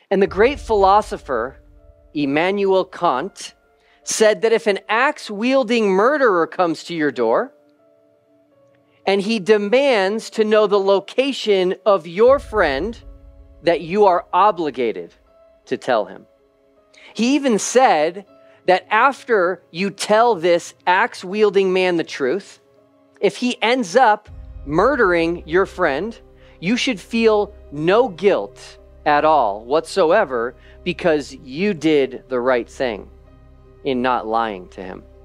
And the great philosopher, Immanuel Kant, said that if an axe-wielding murderer comes to your door and he demands to know the location of your friend, that you are obligated to tell him. He even said that after you tell this axe-wielding man the truth, if he ends up murdering your friend, you should feel no guilt at all whatsoever because you did the right thing in not lying to him.